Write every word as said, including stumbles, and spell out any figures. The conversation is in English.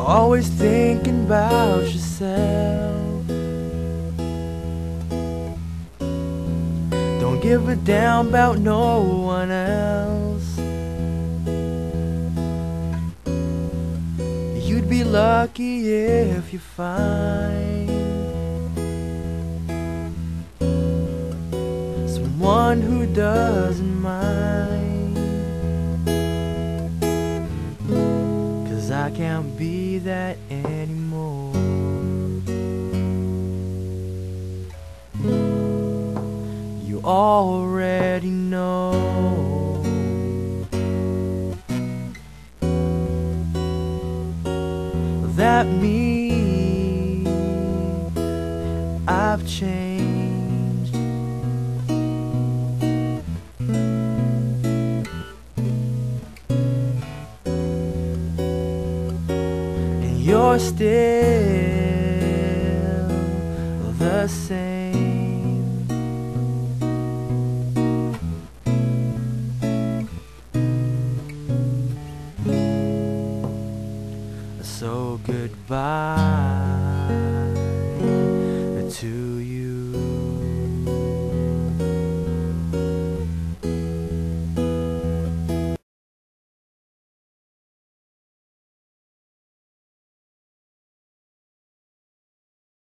always thinking about yourself. Don't give a damn about no one else. You'd be lucky if you find someone who doesn't mind. 'Cause I can't be that anymore. You already know that me, I've changed. And you're still the same. So goodbye.